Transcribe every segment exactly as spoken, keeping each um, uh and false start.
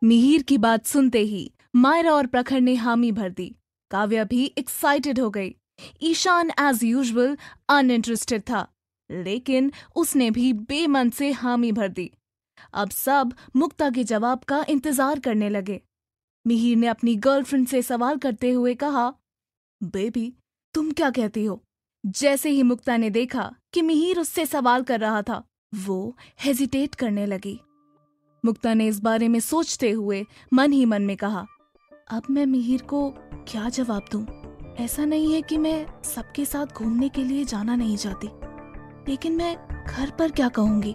मिहिर की बात सुनते ही मायरा और प्रखर ने हामी भर दी। काव्या भी एक्साइटेड हो गई। ईशान एज यूजुअल अनइंटरेस्टेड था, लेकिन उसने भी बेमन से हामी भर दी। अब सब मुक्ता के जवाब का इंतजार करने लगे। मिहिर ने अपनी गर्लफ्रेंड से सवाल करते हुए कहा, बेबी तुम क्या कहती हो? जैसे ही मुक्ता ने देखा कि मिहिर उससे सवाल कर रहा था, वो हेजिटेट करने लगी। मुक्ता ने इस बारे में सोचते हुए मन ही मन में कहा, अब मैं मिहिर को क्या जवाब दूं? ऐसा नहीं है कि मैं सबके साथ घूमने के लिए जाना नहीं चाहती, लेकिन मैं घर पर क्या कहूंगी?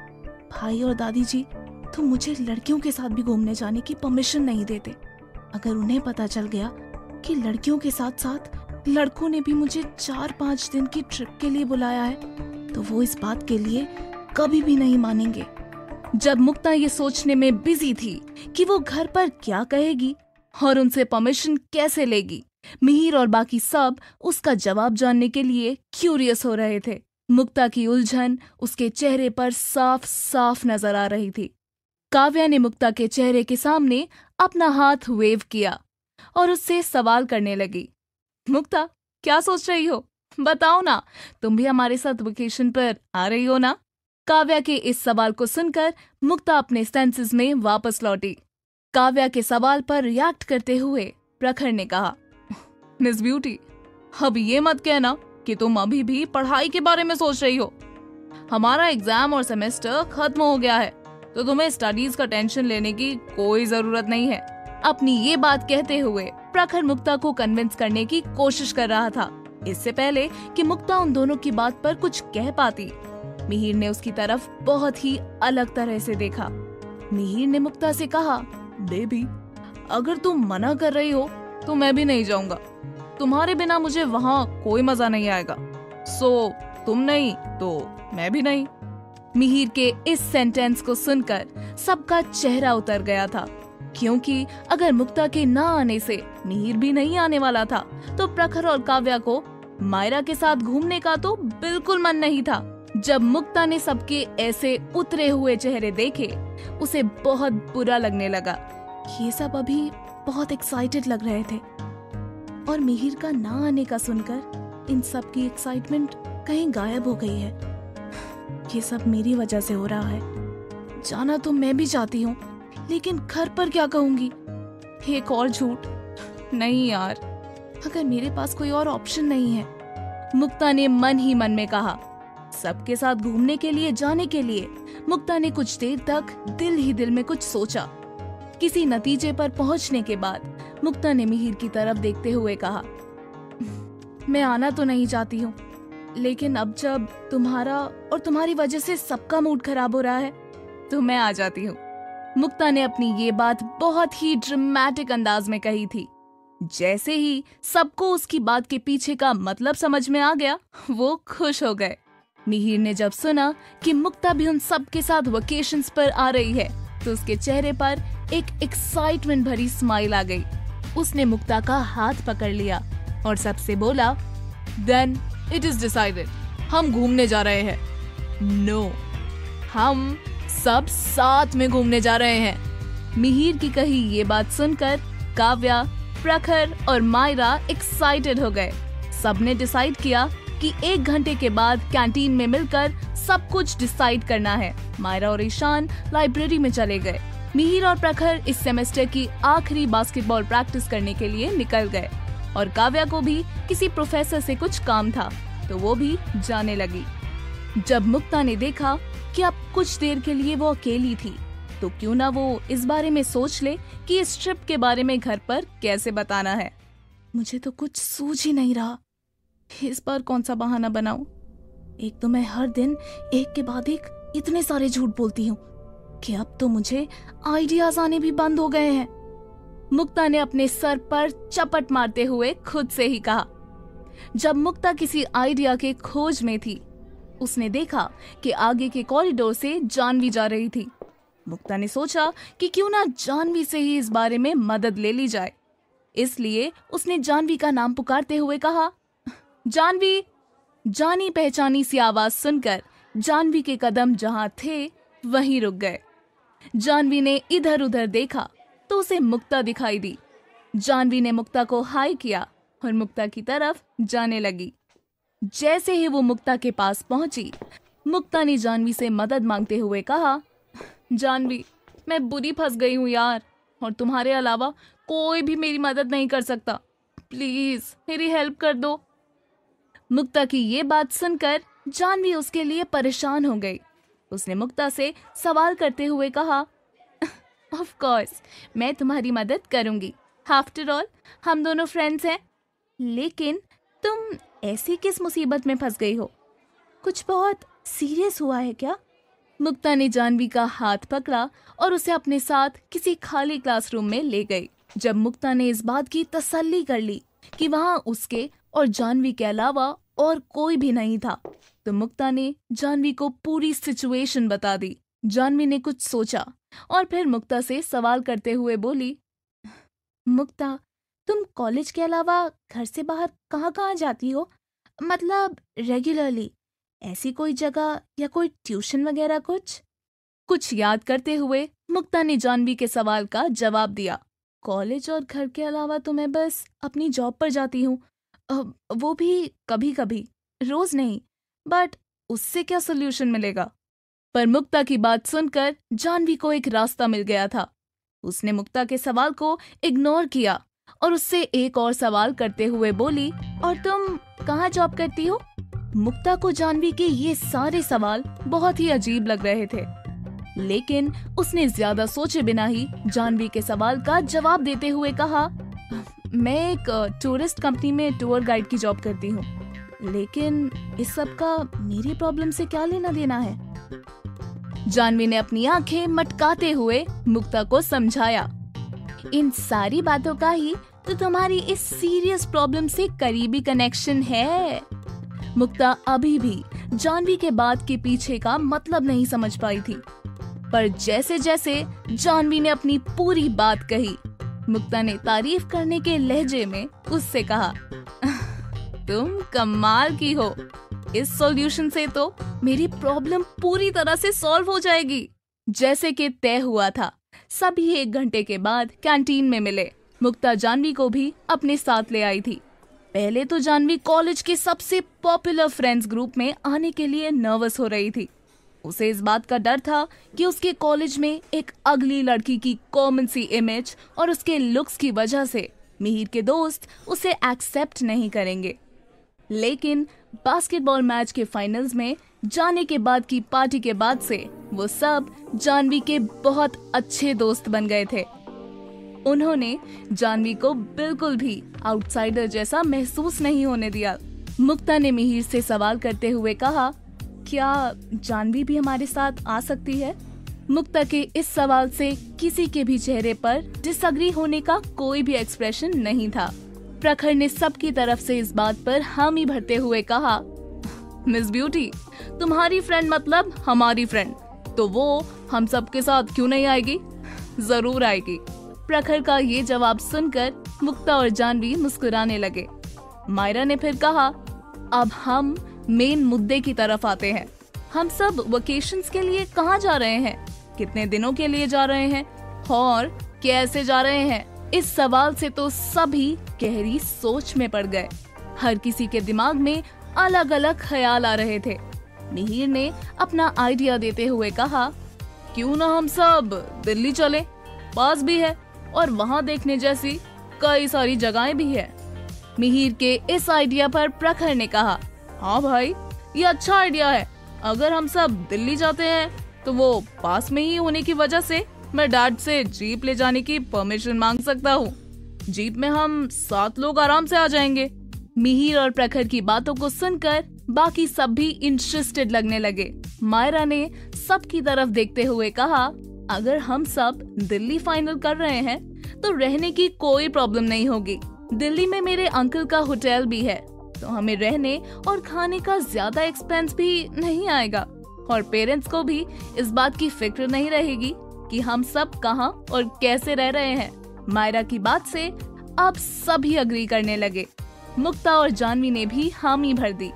भाई और दादी जी तो मुझे लड़कियों के साथ भी घूमने जाने की परमिशन नहीं देते। अगर उन्हें पता चल गया कि लड़कियों के साथ साथ लड़कों ने भी मुझे चार पांच दिन की ट्रिप के लिए बुलाया है, तो वो इस बात के लिए कभी भी नहीं मानेंगे। जब मुक्ता ये सोचने में बिजी थी कि वो घर पर क्या कहेगी और उनसे परमिशन कैसे लेगी, मिहिर और बाकी सब उसका जवाब जानने के लिए क्यूरियस हो रहे थे। मुक्ता की उलझन उसके चेहरे पर साफ साफ नजर आ रही थी। काव्या ने मुक्ता के चेहरे के सामने अपना हाथ वेव किया और उससे सवाल करने लगी, मुक्ता क्या सोच रही हो? बताओ ना, तुम भी हमारे साथ वेकेशन पर आ रही हो ना? काव्या के इस सवाल को सुनकर मुक्ता अपने सेंसेस में वापस लौटी। काव्या के सवाल पर रिएक्ट करते हुए प्रखर ने कहा, मिस ब्यूटी, अब ये मत कहना कि तुम अभी भी पढ़ाई के बारे में सोच रही हो। हमारा एग्जाम और सेमेस्टर खत्म हो गया है, तो तुम्हें स्टडीज का टेंशन लेने की कोई जरूरत नहीं है। अपनी ये बात कहते हुए प्रखर मुक्ता को कन्विंस करने की कोशिश कर रहा था, इससे पहले कि मुक्ता उन दोनों की बात पर कुछ कह पाती। मिहिर ने उसकी तरफ बहुत ही अलग तरह से देखा। मिहिर ने मुक्ता से कहा, बेबी अगर तुम मना कर रही हो तो मैं भी नहीं जाऊंगा। तुम्हारे बिना मुझे वहाँ कोई मजा नहीं आएगा। सो तुम नहीं तो मैं भी नहीं। मिहिर के इस सेंटेंस को सुनकर सबका चेहरा उतर गया था, क्योंकि अगर मुक्ता के ना आने से मिहिर भी नहीं आने वाला था, तो प्रखर और काव्या को मायरा के साथ घूमने का तो बिल्कुल मन नहीं था। जब मुक्ता ने सबके ऐसे उतरे हुए चेहरे देखे, उसे बहुत बुरा लगने लगा। ये सब अभी बहुत एक्साइटेड लग रहे थे और मिहिर का ना आने का सुनकर इन सब की एक्साइटमेंट कहीं गायब हो गई है। ये सब मेरी वजह से हो रहा है। जाना तो मैं भी चाहती हूँ, लेकिन घर पर क्या कहूंगी? एक और झूठ? नहीं यार, अगर मेरे पास कोई और ऑप्शन नहीं है। मुक्ता ने मन ही मन में कहा। सबके साथ घूमने के लिए जाने के लिए मुक्ता ने कुछ देर तक दिल ही दिल में कुछ सोचा। किसी नतीजे पर पहुंचने के बाद मुक्ता ने मिहिर की तरफ देखते हुए कहा, मैं आना तो नहीं चाहती हूँ, लेकिन अब जब तुम्हारा और तुम्हारी वजह से सबका मूड खराब हो रहा है, तो मैं आ जाती हूँ। मुक्ता ने अपनी ये बात बहुत ही ड्रामेटिक अंदाज में कही थी। जैसे ही सबको उसकी बात के पीछे का मतलब समझ में आ गया, वो खुश हो गए। मिहिर ने जब सुना कि मुक्ता भी उन सब के साथ वेकेशंस पर आ रही है, तो उसके चेहरे पर एक एक्साइटमेंट भरी स्माइल आ गई। उसने मुक्ता का हाथ पकड़ लिया और सबसे बोला, देन इट इज डिसाइडेड, हम घूमने जा रहे हैं। नो no, हम सब साथ में घूमने जा रहे हैं। मिहिर की कही ये बात सुनकर काव्या, प्रखर और मायरा एक्साइटेड हो गए। सबने डिसाइड किया कि एक घंटे के बाद कैंटीन में मिलकर सब कुछ डिसाइड करना है। मायरा और ईशान लाइब्रेरी में चले गए। मिहिर और प्रखर इस सेमेस्टर की आखिरी बास्केटबॉल प्रैक्टिस करने के लिए निकल गए और काव्या को भी किसी प्रोफेसर से कुछ काम था, तो वो भी जाने लगी। जब मुक्ता ने देखा कि अब कुछ देर के लिए वो अकेली थी, तो क्यों ना वो इस बारे में सोच ले कि इस ट्रिप के बारे में घर पर कैसे बताना है। मुझे तो कुछ सूझ ही नहीं रहा, इस बार कौन सा बहाना बनाऊं? एक तो मैं हर दिन एक के बाद एक इतने सारे झूठ बोलती हूँ कि अब तो मुझे आइडियाज आने भी बंद हो गए हैं। मुक्ता ने अपने सर पर चपट मारते हुए खुद से ही कहा। जब मुक्ता किसी आइडिया के खोज में थी, उसने देखा कि आगे के कॉरिडोर से जानवी जा रही थी। मुक्ता ने सोचा कि क्यों ना जानवी से ही इस बारे में मदद ले ली जाए, इसलिए उसने जानवी का नाम पुकारते हुए कहा, जानवी। जानी पहचानी सी आवाज सुनकर जानवी के कदम जहां थे वहीं रुक गए। जानवी ने इधर उधर देखा तो उसे मुक्ता दिखाई दी। जानवी ने मुक्ता को हाय किया और मुक्ता की तरफ जाने लगी। जैसे ही वो मुक्ता के पास पहुंची, मुक्ता ने जानवी से मदद मांगते हुए कहा, जानवी, मैं बुरी फंस गई हूँ यार, और तुम्हारे अलावा कोई भी मेरी मदद नहीं कर सकता। प्लीज मेरी हेल्प कर दो। मुक्ता की ये बात सुनकर जानवी उसके लिए परेशान हो गई। उसने मुक्ता से सवाल करते हुए कहा, ऑफ कोर्स मैं तुम्हारी मदद करूंगी, आफ्टर ऑल हम दोनों फ्रेंड्स हैं। लेकिन तुम ऐसी किस मुसीबत में फंस गई हो? कुछ बहुत सीरियस हुआ है क्या? मुक्ता ने जानवी का हाथ पकड़ा और उसे अपने साथ किसी खाली क्लासरूम में ले गई। जब मुक्ता ने इस बात की तसल्ली कर ली कि वहां उसके और जानवी के अलावा और कोई भी नहीं था, तो मुक्ता ने जानवी को पूरी सिचुएशन बता दी। जानवी ने कुछ सोचा और फिर मुक्ता से सवाल करते हुए बोली, मुक्ता, तुम कॉलेज के अलावा घर से बाहर कहाँ कहाँ जाती हो? मतलब रेगुलरली, ऐसी कोई जगह या कोई ट्यूशन वगैरह कुछ? कुछ याद करते हुए मुक्ता ने जानवी के सवाल का जवाब दिया, कॉलेज और घर के अलावा तो मैं बस अपनी जॉब पर जाती हूँ, वो भी कभी कभी, रोज नहीं। बट उससे क्या सोल्यूशन मिलेगा? पर मुक्ता की बात सुनकर जानवी को एक रास्ता मिल गया था। उसने मुक्ता के सवाल को इग्नोर किया और उससे एक और सवाल करते हुए बोली, और तुम कहाँ जॉब करती हो? मुक्ता को जानवी के ये सारे सवाल बहुत ही अजीब लग रहे थे, लेकिन उसने ज्यादा सोचे बिना ही जानवी के सवाल का जवाब देते हुए कहा, मैं एक टूरिस्ट कंपनी में टूर गाइड की जॉब करती हूँ, लेकिन इस सब का मेरी प्रॉब्लम से क्या लेना देना है? जानवी ने अपनी आंखें मटकाते हुए मुक्ता को समझाया, इन सारी बातों का ही तो तुम्हारी इस सीरियस प्रॉब्लम से करीबी कनेक्शन है। मुक्ता अभी भी जानवी के बात के पीछे का मतलब नहीं समझ पाई थी, पर जैसे जैसे जानवी ने अपनी पूरी बात कही, मुक्ता ने तारीफ करने के लहजे में उससे कहा, तुम कमाल की हो, इस सॉल्यूशन से तो मेरी प्रॉब्लम पूरी तरह से सॉल्व हो जाएगी। जैसे कि तय हुआ था, सभी एक घंटे के बाद कैंटीन में मिले। मुक्ता जानवी को भी अपने साथ ले आई थी। पहले तो जानवी कॉलेज के सबसे पॉपुलर फ्रेंड्स ग्रुप में आने के लिए नर्वस हो रही थी। उसे इस बात का डर था कि उसके कॉलेज में एक अगली लड़की की कॉमन सी इमेज और उसके लुक्स की वजह से मिहिर के दोस्त उसे एक्सेप्ट नहीं करेंगे। लेकिन बास्केटबॉल मैच के फाइनल्स में जाने के बाद की पार्टी के बाद से वो सब जानवी के बहुत अच्छे दोस्त बन गए थे। उन्होंने जानवी को बिल्कुल भी आउटसाइडर जैसा महसूस नहीं होने दिया। मुक्ता ने मिहिर से सवाल करते हुए कहा, क्या जानवी भी हमारे साथ आ सकती है? मुक्ता के इस सवाल से किसी के भी चेहरे पर डिसएग्री होने का कोई भी एक्सप्रेशन नहीं था। प्रखर ने सबकी तरफ से इस बात पर हामी भरते हुए कहा, मिस ब्यूटी, तुम्हारी फ्रेंड मतलब हमारी फ्रेंड, तो वो हम सबके साथ क्यों नहीं आएगी? जरूर आएगी। प्रखर का ये जवाब सुनकर मुक्ता और जानवी मुस्कुराने लगे। मायरा ने फिर कहा, अब हम मेन मुद्दे की तरफ आते हैं। हम सब वेकेशंस के लिए कहाँ जा रहे हैं? कितने दिनों के लिए जा रहे हैं? और कैसे जा रहे हैं? इस सवाल से तो सभी गहरी सोच में पड़ गए। हर किसी के दिमाग में अलग अलग ख्याल आ रहे थे। मिहिर ने अपना आइडिया देते हुए कहा, क्यों ना हम सब दिल्ली चलें, पास भी है और वहाँ देखने जैसी कई सारी जगहें भी है। मिहिर के इस आइडिया पर प्रखर ने कहा, हाँ भाई, ये अच्छा आइडिया है। अगर हम सब दिल्ली जाते हैं तो वो पास में ही होने की वजह से मैं डैड से जीप ले जाने की परमिशन मांग सकता हूँ। जीप में हम सात लोग आराम से आ जाएंगे। मिहिर और प्रखर की बातों को सुनकर बाकी सब भी इंटरेस्टेड लगने लगे। मायरा ने सबकी तरफ देखते हुए कहा, अगर हम सब दिल्ली फाइनल कर रहे हैं तो रहने की कोई प्रॉब्लम नहीं होगी। दिल्ली में मेरे अंकल का होटल भी है, तो हमें रहने और खाने का ज्यादा एक्सपेंस भी नहीं आएगा और पेरेंट्स को भी इस बात की फिक्र नहीं रहेगी कि हम सब कहाँ और कैसे रह रहे हैं। मायरा की बात से अब सभी अग्री करने लगे। मुक्ता और जानवी ने भी हामी भर दी।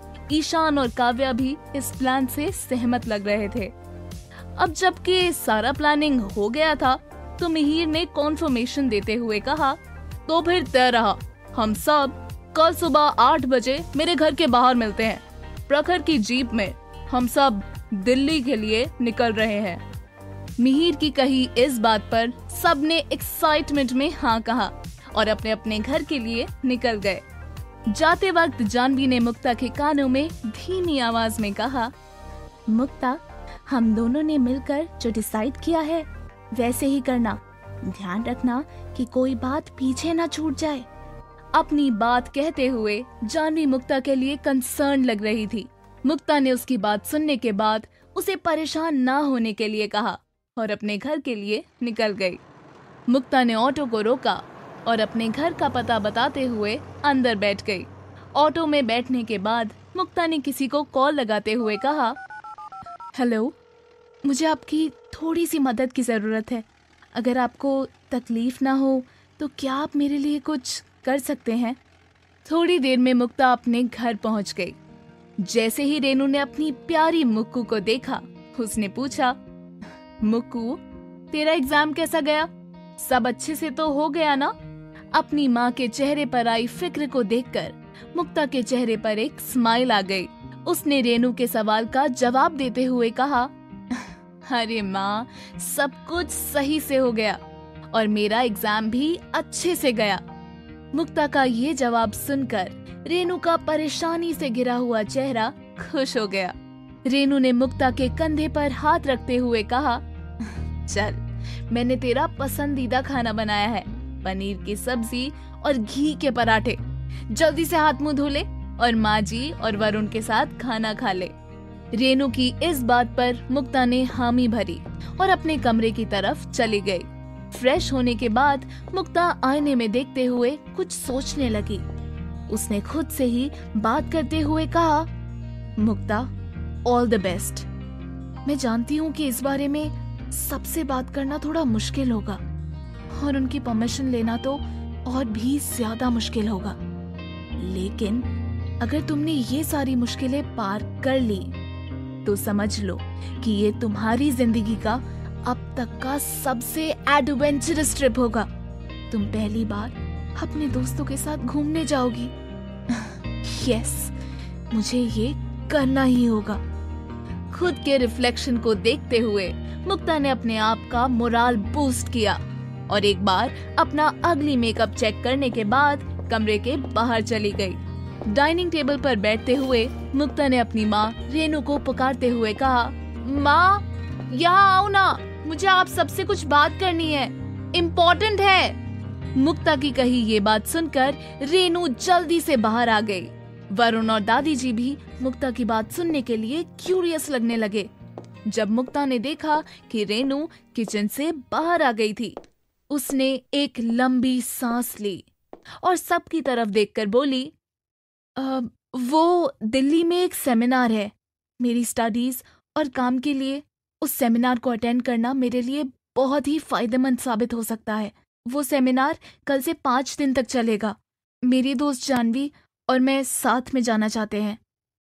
ईशान और काव्या भी इस प्लान से सहमत लग रहे थे। अब जबकि सारा प्लानिंग हो गया था, तो मिहिर ने कॉन्फर्मेशन देते हुए कहा, तो फिर तय रहा, हम सब कल सुबह आठ बजे मेरे घर के बाहर मिलते हैं। प्रखर की जीप में हम सब दिल्ली के लिए निकल रहे हैं। मिहिर की कही इस बात पर सबने एक्साइटमेंट में हाँ कहा और अपने अपने घर के लिए निकल गए। जाते वक्त जानवी ने मुक्ता के कानों में धीमी आवाज में कहा, मुक्ता, हम दोनों ने मिलकर जो डिसाइड किया है वैसे ही करना। ध्यान रखना कि कोई बात पीछे ना छूट जाए। अपनी बात कहते हुए जानवी मुक्ता के लिए कंसर्न लग रही थी। मुक्ता ने उसकी बात सुनने के बाद उसे परेशान ना होने के लिए कहा और अपने घर के लिए निकल गई। मुक्ता ने ऑटो को रोका और अपने घर का पता बताते हुए अंदर बैठ गई। ऑटो में बैठने के बाद मुक्ता ने किसी को कॉल लगाते हुए कहा, हेलो, मुझे आपकी थोड़ी सी मदद की ज़रूरत है। अगर आपको तकलीफ ना हो तो क्या आप मेरे लिए कुछ कर सकते हैं? थोड़ी देर में मुक्ता अपने घर पहुंच गई। जैसे ही रेनू ने अपनी प्यारी मुक्कू को देखा, उसने पूछा, मुक्कू, तेरा एग्जाम कैसा गया? सब अच्छे से तो हो गया ना? अपनी माँ के चेहरे पर आई फिक्र को देखकर मुक्ता के चेहरे पर एक स्माइल आ गई। उसने रेनू के सवाल का जवाब देते हुए कहा, अरे माँ, सब कुछ सही से हो गया और मेरा एग्जाम भी अच्छे से गया। मुक्ता का ये जवाब सुनकर रेनू का परेशानी से घिरा हुआ चेहरा खुश हो गया। रेनू ने मुक्ता के कंधे पर हाथ रखते हुए कहा, चल, मैंने तेरा पसंदीदा खाना बनाया है, पनीर की सब्जी और घी के पराठे। जल्दी से हाथ मुंह धो ले और माँ जी और वरुण के साथ खाना खा ले। रेनू की इस बात पर मुक्ता ने हामी भरी और अपने कमरे की तरफ चली गई। फ्रेश होने के बाद मुक्ता आईने में देखते हुए कुछ सोचने लगी। उसने खुद से ही बात करते हुए कहा, मुक्ता, ऑल द बेस्ट। मैं जानती हूँ कि इस बारे में सबसे बात करना थोड़ा मुश्किल होगा और उनकी परमिशन लेना तो और भी ज्यादा मुश्किल होगा, लेकिन अगर तुमने ये सारी मुश्किलें पार कर ली तो समझ लो कि ये तुम्हारी जिंदगी का अब तक का सबसे एडवेंचरस ट्रिप होगा। तुम पहली बार अपने दोस्तों के साथ घूमने जाओगी। यस, मुझे ये करना ही होगा। खुद के रिफ्लेक्शन को देखते हुए मुक्ता ने अपने आप का मोराल बूस्ट किया और एक बार अपना अगली मेकअप चेक करने के बाद कमरे के बाहर चली गई। डाइनिंग टेबल पर बैठते हुए मुक्ता ने अपनी माँ रेनू को पुकारते हुए कहा, माँ, यहाँ आओ ना, मुझे आप सबसे कुछ बात करनी है, इम्पोर्टेंट है। मुक्ता की कही ये बात सुनकर रेनू जल्दी से बाहर आ गई। वरुण और दादी जी भी मुक्ता की बात सुनने के लिए क्यूरियस लगने लगे। जब मुक्ता ने देखा कि रेनू किचन से बाहर आ गई थी, उसने एक लंबी सांस ली और सबकी तरफ देखकर बोली, आ, वो दिल्ली में एक सेमिनार है मेरी स्टडीज और काम के लिए। उस सेमिनार को अटेंड करना मेरे लिए बहुत ही फायदेमंद साबित हो सकता है। वो सेमिनार कल से पाँच दिन तक चलेगा। मेरी दोस्त जानवी और मैं साथ में जाना चाहते हैं।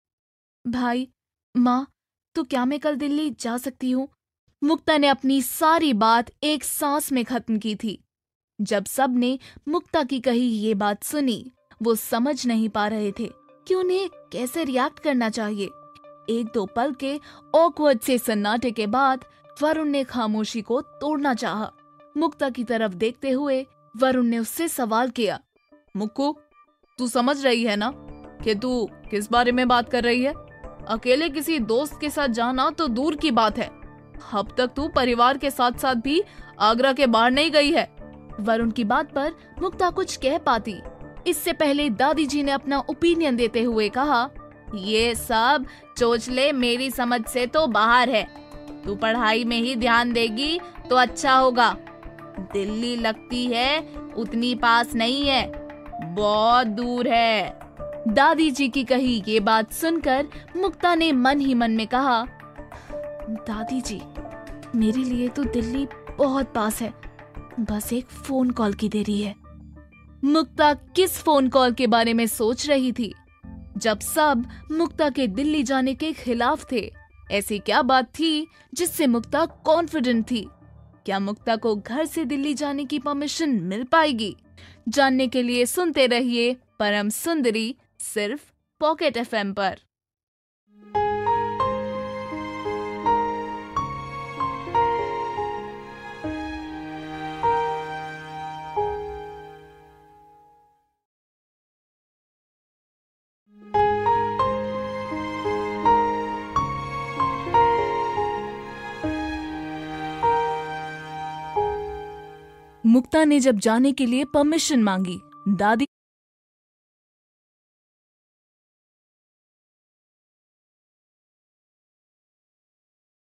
भाई, माँ, तो क्या मैं कल दिल्ली जा सकती हूँ? मुक्ता ने अपनी सारी बात एक सांस में खत्म की थी। जब सब ने मुक्ता की कही ये बात सुनी, वो समझ नहीं पा रहे थे कि उन्हें कैसे रिएक्ट करना चाहिए। एक दो पल के ऑकवर्ड से सन्नाटे के बाद वरुण ने खामोशी को तोड़ना चाहा। मुक्ता की तरफ देखते हुए वरुण ने उससे सवाल किया, मुक्कू, तू समझ रही है ना कि तू किस बारे में बात कर रही है? अकेले किसी दोस्त के साथ जाना तो दूर की बात है, अब तक तू परिवार के साथ साथ भी आगरा के बाहर नहीं गई है। वरुण की बात पर मुक्ता कुछ कह पाती, इससे पहले दादी जी ने अपना ओपिनियन देते हुए कहा, ये सब चोचले मेरी समझ से तो बाहर है। तू पढ़ाई में ही ध्यान देगी तो अच्छा होगा। दिल्ली लगती है उतनी पास नहीं है, बहुत दूर है। दादी जी की कही ये बात सुनकर मुक्ता ने मन ही मन में कहा, दादी जी, मेरे लिए तो दिल्ली बहुत पास है, बस एक फोन कॉल की देरी है। मुक्ता किस फोन कॉल के बारे में सोच रही थी जब सब मुक्ता के दिल्ली जाने के खिलाफ थे? ऐसी क्या बात थी जिससे मुक्ता कॉन्फिडेंट थी? क्या मुक्ता को घर से दिल्ली जाने की परमिशन मिल पाएगी? जानने के लिए सुनते रहिए परम सुंदरी, सिर्फ पॉकेट एफएम पर। मुक्ता ने जब जाने के लिए परमिशन मांगी, दादी